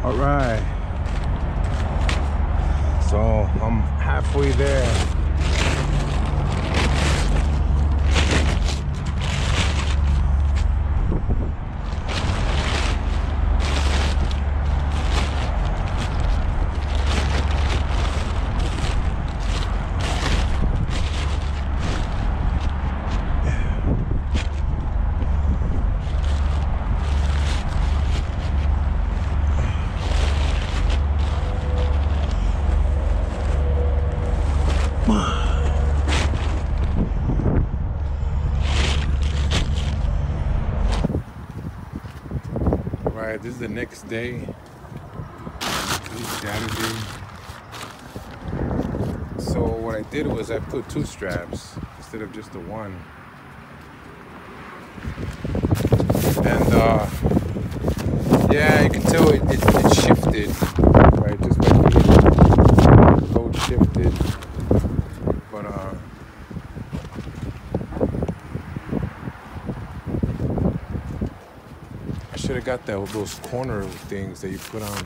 All right, so I'm halfway there. Alright, this is the next day. It's Saturday. So what I did was I put 2 straps instead of just the one. And yeah, you can tell it shifted, right? Just by the load shifted. But I should have got those corner things that you put on.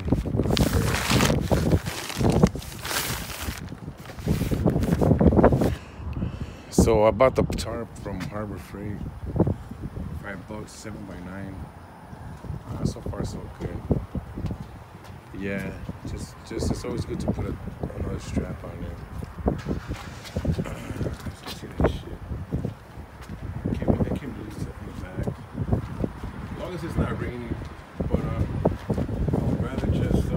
So I bought the tarp from Harbor Freight, $5, 7x9. So far so good. Yeah, just it's always good to put another strap on there. Let's see that shit. I can't really set in the back. As long as it's not raining, but I'd rather just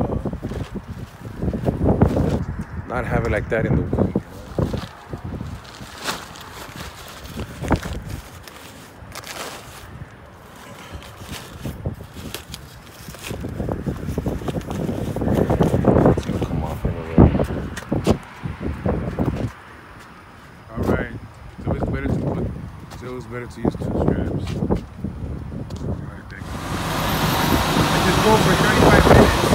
not have it like that in the wind. It's better to use 2 straps. Alright, thank you. I just go for 35 minutes.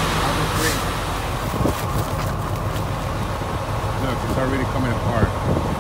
Look, it's already coming apart.